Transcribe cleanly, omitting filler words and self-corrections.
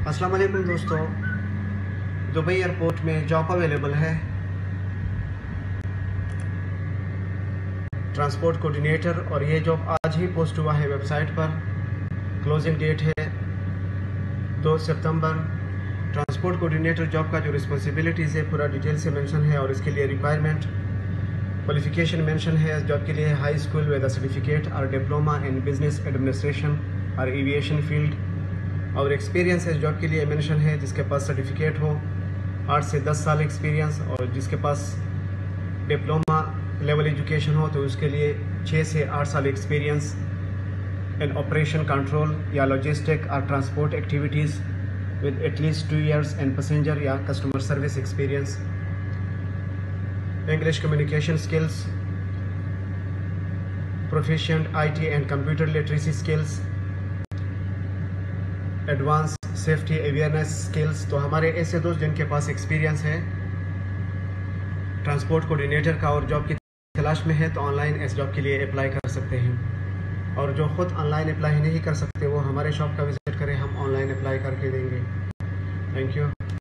अस्सलाम वालेकुम दोस्तों, दुबई एयरपोर्ट में जॉब अवेलेबल है ट्रांसपोर्ट कोऑर्डिनेटर, और ये जॉब आज ही पोस्ट हुआ है वेबसाइट पर। क्लोजिंग डेट है 2 सितंबर। ट्रांसपोर्ट कोऑर्डिनेटर जॉब का जो रिस्पॉन्सिबिलिटीज़ है पूरा डिटेल से मेंशन है, और इसके लिए रिक्वायरमेंट क्वालिफिकेशन मेंशन है। इस जॉब के लिए हाई स्कूल विद सर्टिफिकेट और डिप्लोमा इन बिजनेस एडमिनिस्ट्रेशन और एविएशन फील्ड, और एक्सपीरियंस इस जॉब के लिए मेंशन है जिसके पास सर्टिफिकेट हो 8 से 10 साल एक्सपीरियंस, और जिसके पास डिप्लोमा लेवल एजुकेशन हो तो उसके लिए 6 से 8 साल एक्सपीरियंस इन ऑपरेशन कंट्रोल या लॉजिस्टिक और transport activities with at least 2 years in passenger या customer service experience. English communication skills, proficient IT and computer literacy skills, advance safety awareness skills. तो हमारे ऐसे दोस्त जिनके पास एक्सपीरियंस है ट्रांसपोर्ट कोऑर्डिनेटर का और जॉब की तलाश में है तो ऑनलाइन इस जॉब के लिए अप्लाई कर सकते हैं, और जो खुद ऑनलाइन अप्लाई नहीं कर सकते वो हमारे शॉप का विजिट करें, हम ऑनलाइन अप्लाई करके देंगे। Thank you.